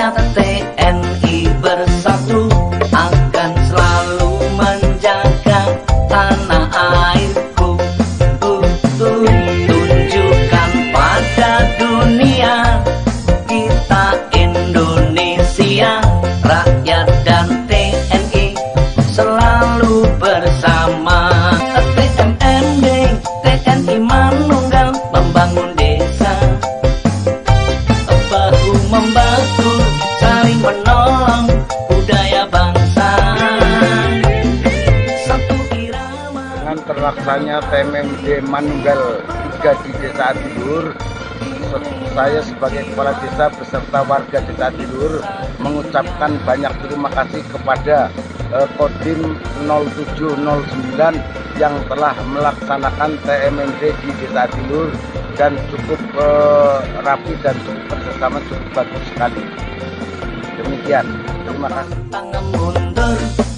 rakyat TNI bersatu akan selalu menjaga tanah airku. Tunjukkan pada dunia kita Indonesia, rakyat dan TNI selalu bersama. TMND, TNI Manunggal membangun desa, bahu membahu saling menolong budaya bangsa. Satu irama. Dengan terlaksananya TMMD Manunggal 3 di Desa Adilur, saya sebagai kepala desa beserta warga Desa Adilur mengucapkan banyak terima kasih kepada Kodim 0709 yang telah melaksanakan TMMD di Desa Adilur dan cukup rapi dan cukup kerjasama cukup bagus sekali. Demikian, terima kasih. Tangan mundur.